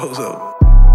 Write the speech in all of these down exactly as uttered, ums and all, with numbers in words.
What's up?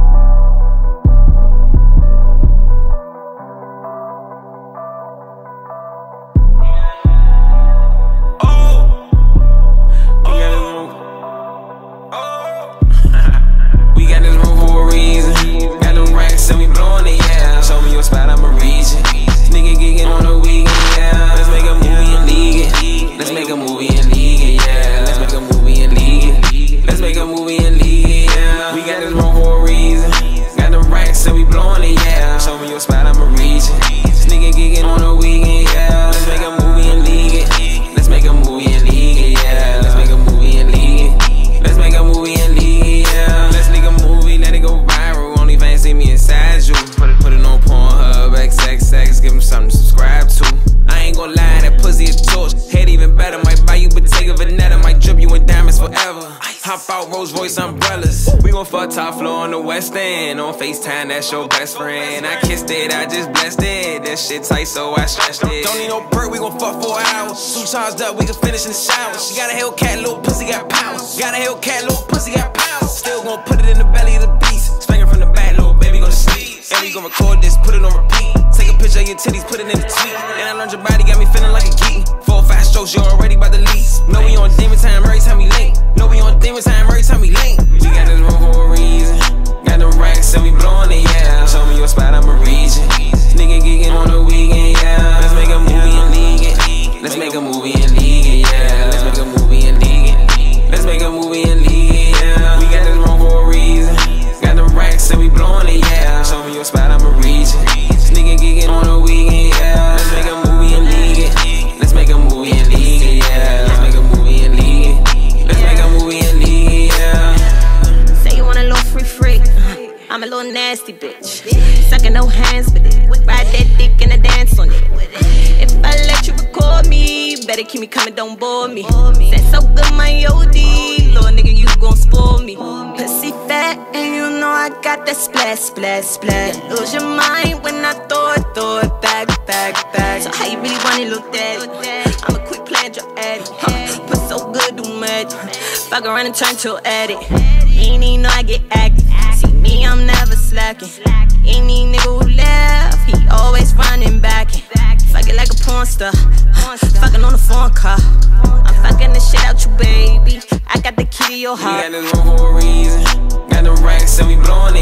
We got this room for a reason. Got them racks and we blowing it, yeah. Show me your spot, I'ma reach it. Nigga gigging on the weekend, yeah. Let's make a movie and league it. Let's make a movie and league it, yeah. Let's make a movie and league it. Let's make a movie and league it, yeah. We got this room for a reason. Got them racks and we blowing it, yeah. Show me your spot, I'ma reach it. This nigga gigging on the weekend, yeah. Let's make a movie and league it. Let's make a movie and league it, yeah. Let's make a movie and league it. Let's make a movie and league it, yeah. Let's make a movie, let it go viral. Only fans see me inside you. Put it, put it on Pornhub, X X X, give them something to subscribe to. I ain't gon' lie, that pussy is torch. Head even better, might buy you Bottega Veneta, might drip you in diamonds forever. Hop out Rolls Royce umbrellas. We gon' fuck top floor on the West End. On FaceTime, that's your best friend. I kissed it, I just blessed it. That shit tight, so I stretched it. Don't need no perk, we gon' fuck for hours. Two charged up, we can finish in the shower. She got a Hellcat, little pussy got power. Got a Hellcat, little pussy got power. Still gon' put it in the belly of the beast. Swinging from the back, little baby go to sleep. And we gon' record this, put it on repeat. Take a picture of your titties, put it in the tweet. And I learned your body, got me feeling like a geek. Four fast strokes, you're already by the lease. Know we on demon time every time we link. Know we on demon time every time we link. We got this room for a reason. Got the racks and we blowing it, yeah. Show me your spot, I'ma reach it. Nigga gigging on the weekend, yeah. Let's make a movie and league it. Let's make a movie and league it, yeah. Let's make a movie and league it. Let's make a movie and league it, yeah. We got this room for a reason. Got the racks and we blowing it, yeah. Show me your spot, I'ma reach it. Nigga gigging on the weekend, yeah. Let's make a movie and league it. Let's make a movie and league it, yeah. Let's make a movie and league it. Let's make a movie and league it, yeah. Say you want a little free freak. I'm a little nasty bitch. Sucking no hands with it. Ride that dick and a dance on it. If I let you record me, better keep me coming, don't bore me. Said so good, my O D. Little nigga, you gon' spoil me. Pussy fat, and you know I got that splash, splash, splash. You lose your mind when I throw it, throw it back, back, back. So how you really want it, little daddy? I'ma quit playing your addict. Huh, put so good, do mad. Fuck around and turn to an addict. You ain't even know I get active. See me, I'm never slacking. Any nigga who left, he always running back. Fucking like a porn star. Fucking on the phone car. I'm fucking the shit out you, baby. I got the key to your heart. We got this room for a reason. Got the racks and we blowing it.